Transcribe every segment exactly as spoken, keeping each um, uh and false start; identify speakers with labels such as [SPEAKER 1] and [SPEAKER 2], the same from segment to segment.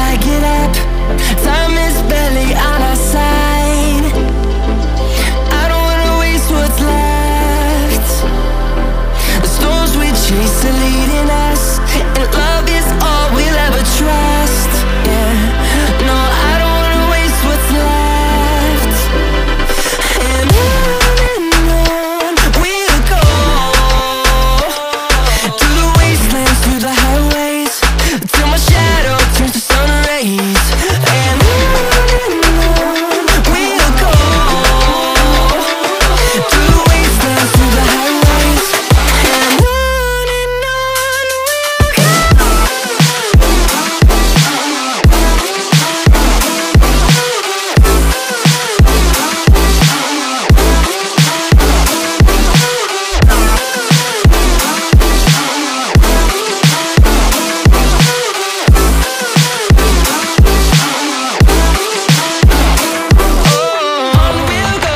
[SPEAKER 1] I get up, time is barely on our side. I don't wanna waste what's left. The storms we chase are leading us, and love is all we'll ever trust. Yeah, no, I don't wanna waste what's left. And on and on we'll go, through the wastelands, through the highways, till my shadow turns to sun rays. And on and on we'll go, through the wastelands, through the highways. And on and on we'll go. On we'll go,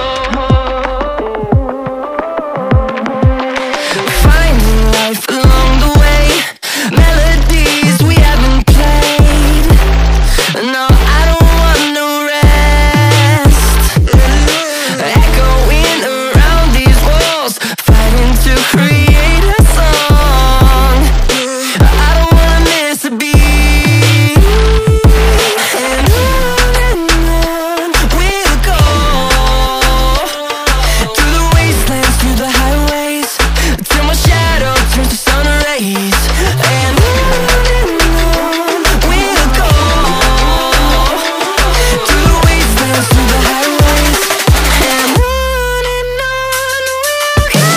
[SPEAKER 1] finding life along the way, melodies we haven't played. No, I don't want no rest, echoing around these walls, fighting to create a song. I don't wanna miss a beat. And on and on we'll go, through the wastelands, through the highways, till my shadow turns to sun rays. And on and on we'll go, through the wastelands, through the highways. And on and on we'll go.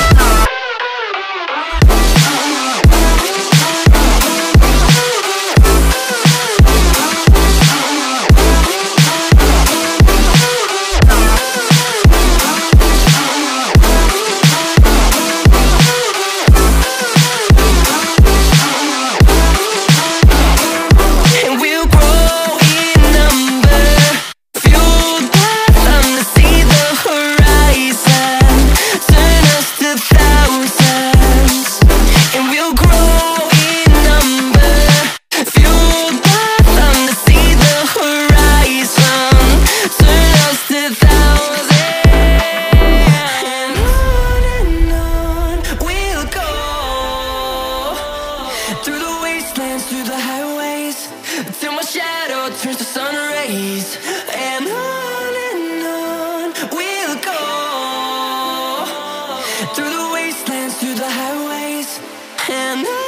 [SPEAKER 1] And we'll grow in number, fueled by them to see the horizon, turn us to thousands. And we'll grow in number, fueled by them to see the horizon, turn us to thousands. And on and on we'll go, through the wastelands, through the highways, till my shadow turns to sun rays. And on and on we'll go, through the wastelands, through the highways. And on